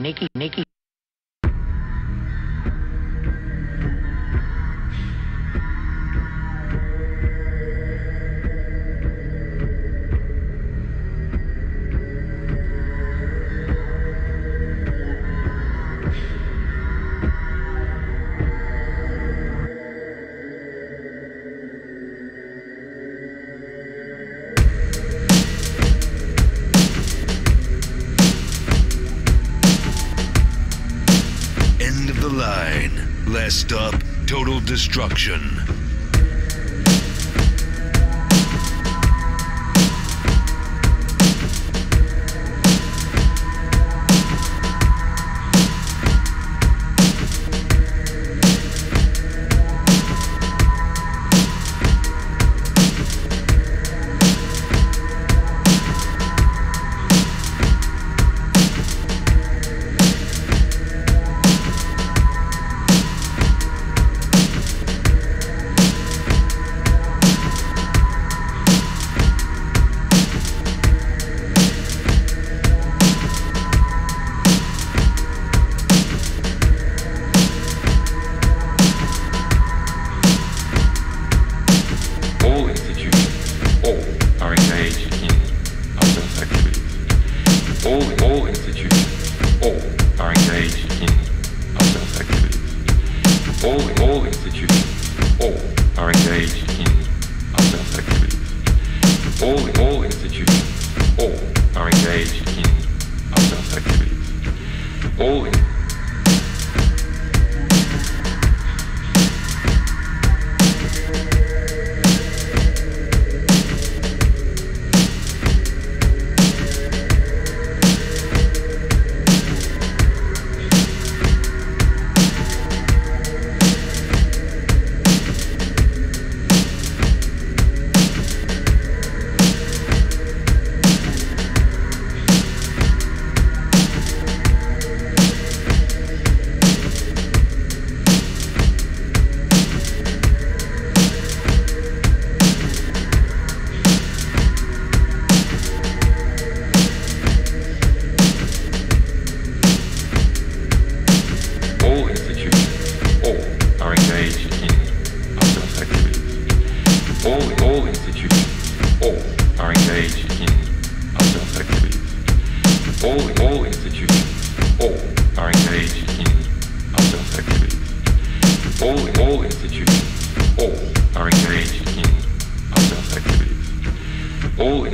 Nikki. End of the line. Last stop, total destruction. All institutions, all are engaged in ourselves activities. All institutions, all are engaged in ourselves activities. All institutions, all are engaged in ourselves activities. All All institutions, all are engaged in ourselves activities. All institutions, all are engaged in ourselves activities. All institutions, all are engaged in ourselves activities. All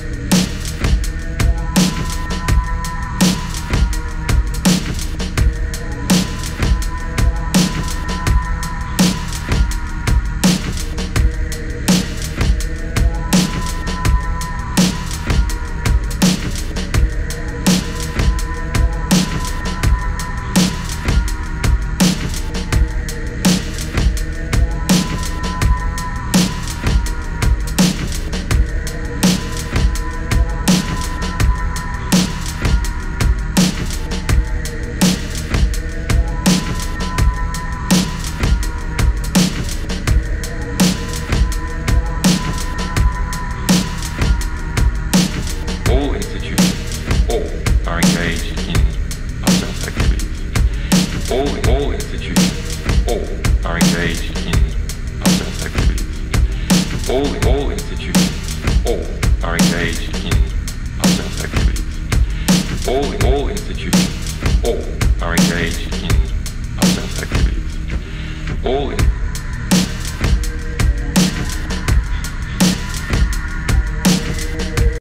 All institutions, all are engaged in ourselves activities. All institutions, all are engaged in ourselves activities. All institutions, all are engaged in ourselves activities. All